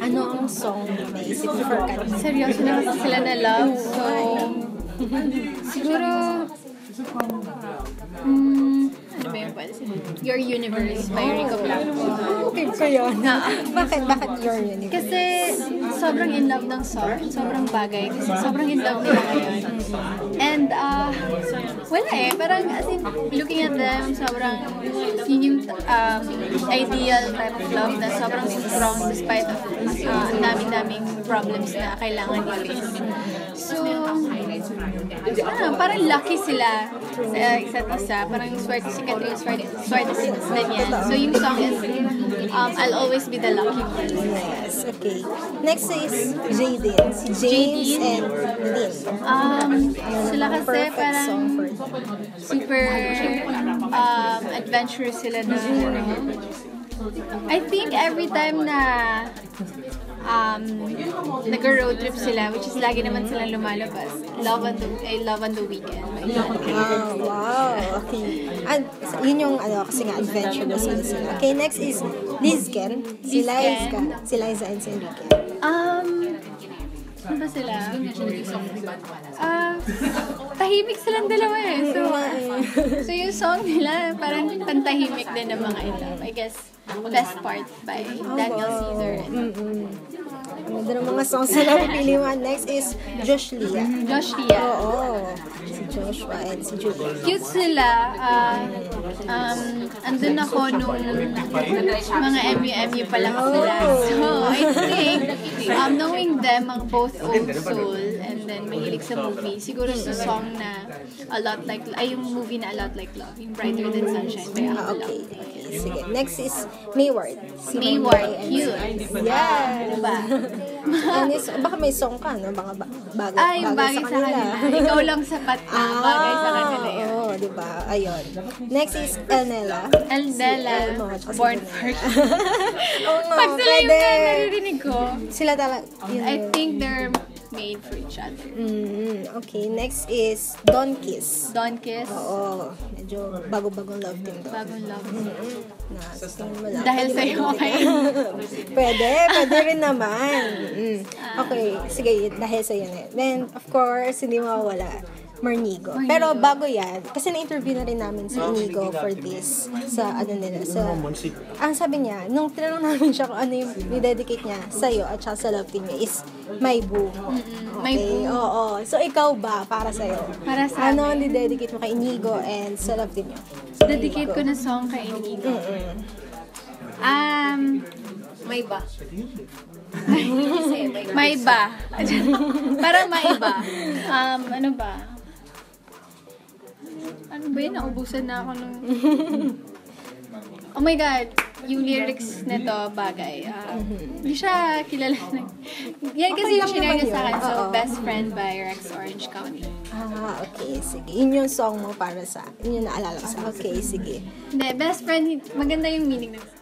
Ano ang song na naisip mo for kanina? Seryoso na kasi sila na love. So, siguro, ano ba yung pwede sila? Your Universe by Rico Blanco. Okay ko yun. Bakit your universe? Kasi sobrang in love ng song. Sobrang bagay. Kasi sobrang in love nila ngayon. And, wala eh. Parang, as in, looking at them, sobrang, yun yung ideal type of love na sobrang strong despite of daming problems na kailangan i-face. So, parang lucky sila sa isa't isa. Parang swerte si Catherine, swerte si Daniel. So, yung song is, I'll always be the lucky one. Yes, okay. Next is Jaden. Si James and Nadine. Sila kasi parang super adventurous sila na I think every time na nag-road trip sila, which is lagi naman silang lumalabas, Love on the Weekend. Wow, okay. And yun yung kasi nga adventurous sila. Okay, next is Lizken. Si Liza and si Enrique. Ano ba sila? Tahimik silang dalawa eh. So yung song nila, parang pantahimik din ng mga ito. I guess, Best Part by Daniel Caesar. Ganda ng mga songs na napipili mo. Next is Josh Lia. Oo. Si Joshua and si Julie. Cute sila. Andun ako nung mga MU pa lang sila. So, I think, knowing them, ang both old soul, and then mahilig sa movie, siguro sa song na yung movie na A Lot Like Love, yung Brighter Than Sunshine by Uncle Love. Okay. Sige. Next is Mayward. Si Mayward. Cute. Yeah. Diba? Baka may song ka, no? Baka bagay sa kanila. Ikaw lang sapat na bagay sa kanila yun. Oo, diba? Ayun. Next is Elnella. Born for Pag sila yung naririnig ko, sila talaga. I think they're made for each other. Okay, next is Don Kiss. Oo, medyo bagong love team to. Bagong love. Dahil sa'yo, okay? pwede rin naman. Okay, sige, dahil sa'yo na. Then, of course, hindi mawawala. Marnigo. Pero bago yan, kasi na-interview na rin namin si Inigo for this, ang sabi niya, nung tinanong namin siya kung ano yung i-dedicate niya sa'yo at sa love team niya is My Boo. Okay, oo. So, ikaw ba, para sa'yo? Para sa ano ang i-dedicate mo kay Inigo and sa love team niya? Dedicate ko na song kay Inigo. May ba? May ba? Parang may ba? Ano ba? Ano ba yun? Naubusan na ako nung... Oh my God! Yung lyrics nito, bagay. Hindi siya kilala na. Yan kasi yung shinare niya sa akin. So, Best Friend by Rex Orange County. Okay. Sige. Yun yung song mo para sa... Yun yung naalala ko sa... Okay, sige. Hindi, Best Friend, maganda yung meaning ng